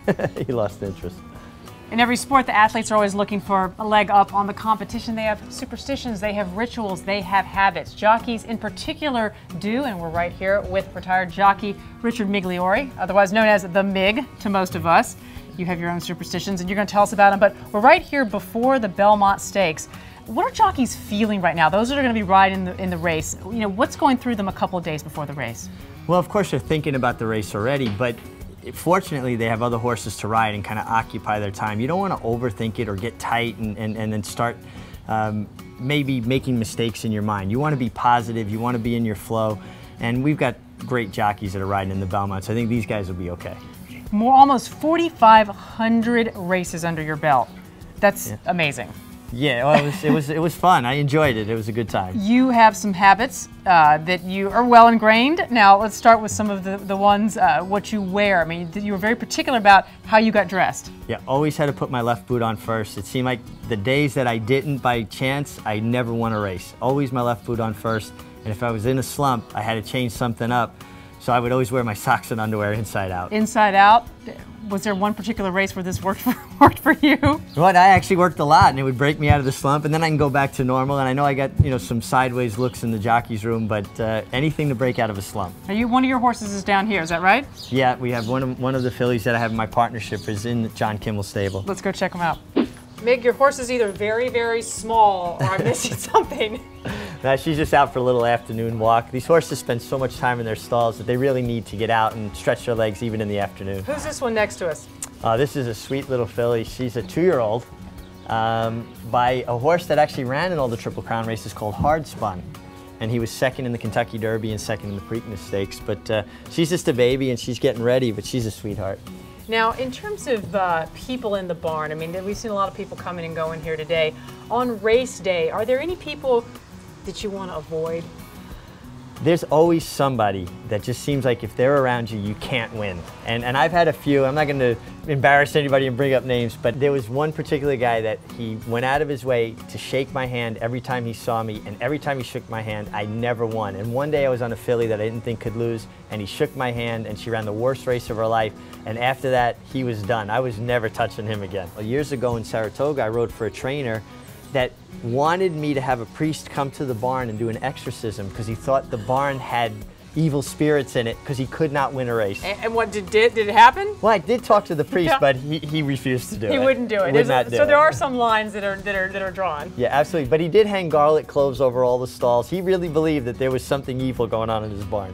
He lost interest. In every sport, the athletes are always looking for a leg up on the competition. They have superstitions, they have rituals, they have habits. Jockeys in particular do, and we're right here with retired jockey Richard Migliore, otherwise known as the Mig to most of us. You have your own superstitions, and you're going to tell us about them, but we're right here before the Belmont Stakes. What are jockeys feeling right now? Those that are going to be riding in the race, you know, what's going through them a couple of days before the race? Well, of course, they're thinking about the race already, but fortunately, they have other horses to ride and kind of occupy their time. You don't want to overthink it or get tight and then start maybe making mistakes in your mind. You want to be positive, you want to be in your flow, and we've got great jockeys that are riding in the Belmont, so I think these guys will be okay. Almost 4,500 races under your belt. That's amazing. Yeah, well, it was fun. I enjoyed it. It was a good time. You have some habits that you are well ingrained. Now let's start with some of the ones, what you wear. I mean, you were very particular about how you got dressed. Yeah, always had to put my left boot on first. It seemed like the days that I didn't by chance, I never won a race. Always my left boot on first, and if I was in a slump, I had to change something up. So I would always wear my socks and underwear inside out. Inside out? Was there one particular race where this worked for you? Well, I actually worked a lot, and it would break me out of the slump, and then I can go back to normal. And I know I got, you know, some sideways looks in the jockey's room, but anything to break out of a slump. One of your horses is down here, is that right? Yeah, we have one of the fillies that I have in my partnership is in John Kimmel's stable. Let's go check them out. Mig, your horse is either very, very small or I'm missing something. No, she's just out for a little afternoon walk. These horses spend so much time in their stalls that they really need to get out and stretch their legs even in the afternoon. Who's this one next to us? This is a sweet little filly. She's a 2-year-old by a horse that actually ran in all the Triple Crown races called Hard Spun. And he was second in the Kentucky Derby and second in the Preakness Stakes. But she's just a baby and she's getting ready, but she's a sweetheart. Now, in terms of people in the barn, I mean, we've seen a lot of people coming and going here today. On race day, are there any people that you want to avoid? There's always somebody that just seems like if they're around you, you can't win. And I've had a few. I'm not going to embarrass anybody and bring up names, but there was one particular guy that he went out of his way to shake my hand every time he saw me, and every time he shook my hand, I never won. And one day I was on a filly that I didn't think could lose, and he shook my hand, and she ran the worst race of her life. And after that, he was done. I was never touching him again. Years ago in Saratoga, I rode for a trainer that wanted me to have a priest come to the barn and do an exorcism because he thought the barn had evil spirits in it because he could not win a race. And what did it happen? Well, I did talk to the priest, but he refused to do it. He wouldn't do it. Would not do so it. there are some lines that are drawn. Yeah, absolutely. But he did hang garlic cloves over all the stalls. He really believed that there was something evil going on in his barn.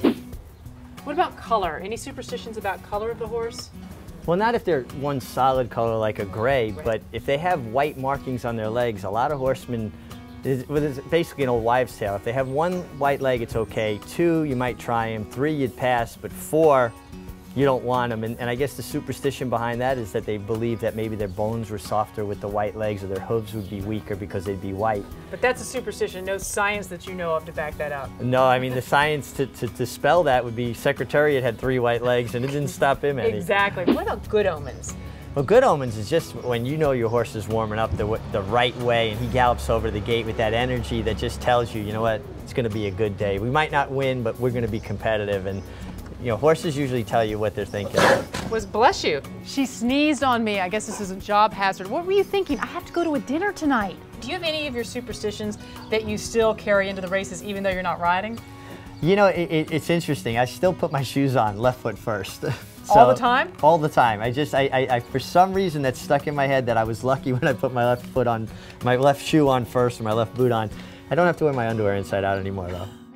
What about color? Any superstitions about color of the horse? Well, not if they're one solid color like a gray, but if they have white markings on their legs, a lot of horsemen, it's basically an old wives' tale. If they have one white leg, it's okay. 2, you might try them. 3, you'd pass. But 4, you don't want them. And I guess the superstition behind that is that they believe that maybe their bones were softer with the white legs or their hooves would be weaker because they'd be white. But that's a superstition, no science that you know of to back that up. No, I mean the science to spell that would be Secretariat had 3 white legs and it didn't stop him any. Exactly. What about good omens? Well, good omens is just when you know your horse is warming up the right way and he gallops over the gate with that energy that just tells you, you know what, it's going to be a good day. We might not win, but we're going to be competitive. And you know, horses usually tell you what they're thinking. Bless you. She sneezed on me. I guess this is a job hazard. What were you thinking? I have to go to a dinner tonight. Do you have any of your superstitions that you still carry into the races even though you're not riding? You know, it's interesting. I still put my shoes on, left foot first. So, all the time? All the time. I for some reason that's stuck in my head that I was lucky when I put my left foot on, my left shoe on first or my left boot on. I don't have to wear my underwear inside out anymore though.